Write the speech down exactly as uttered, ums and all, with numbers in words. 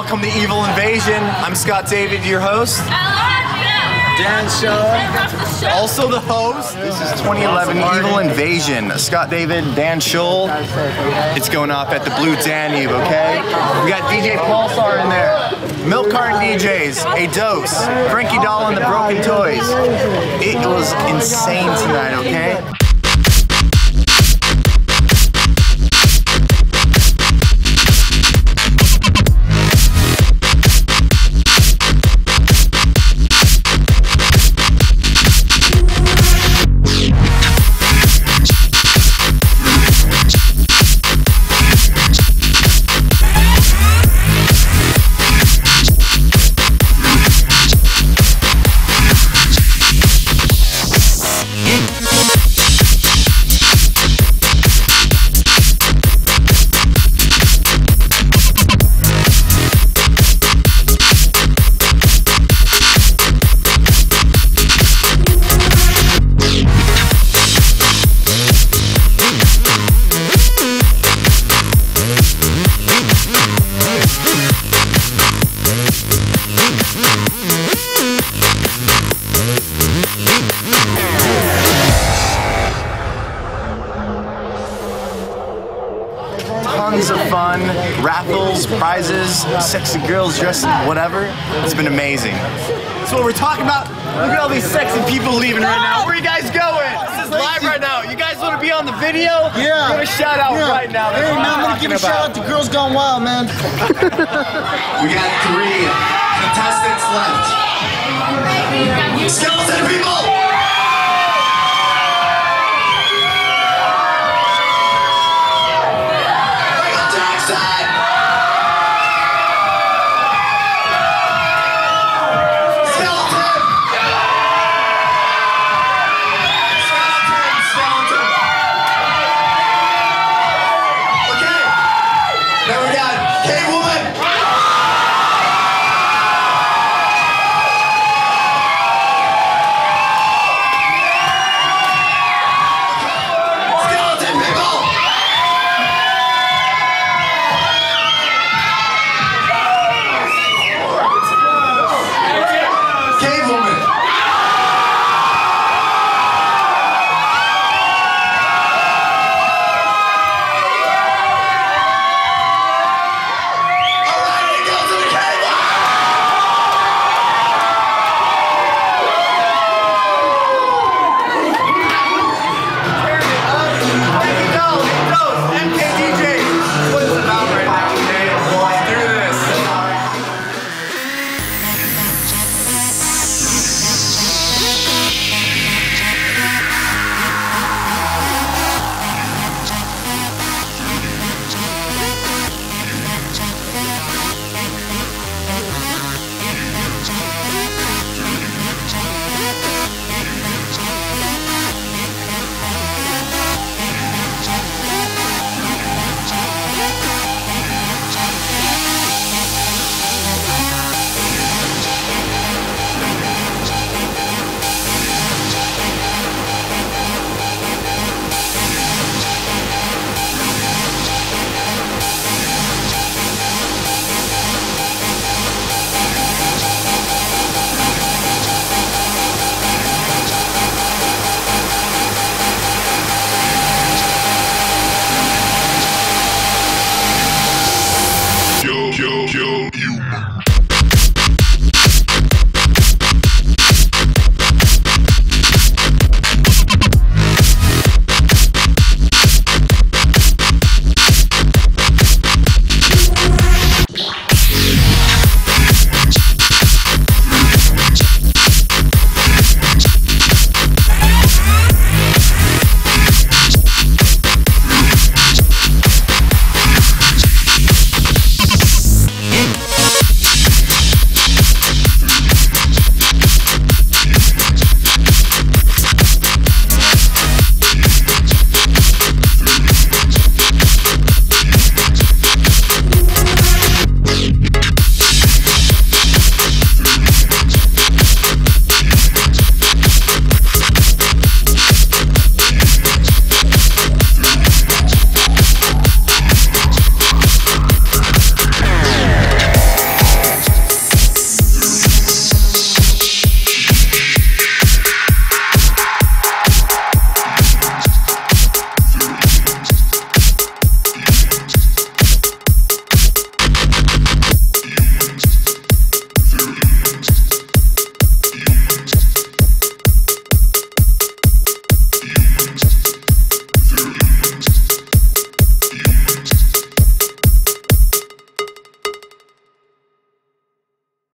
welcome to Evil Invasion. I'm Scott David, your host. Dan Shull. Also the host. This is twenty eleven Evil Invasion. Scott David, Dan Shull. It's going off at the Blue Danube, okay? We got D J Pulsar in there. Milk Carton D Js, A Dose, Frankie Doll and the Broken Toys. It was insane tonight, okay? Tons of fun, raffles, prizes, sexy girls dressed in whatever. It's been amazing. That's what we're talking about. Look at all these sexy people leaving right now. Where are you guys going? This is live right now. You guys want to be on the video? Yeah. Give a shout out yeah. right now. That's hey, man, I'm gonna give a about. shout out to Girls Gone Wild, man. We got three contestants left. Skeleton people!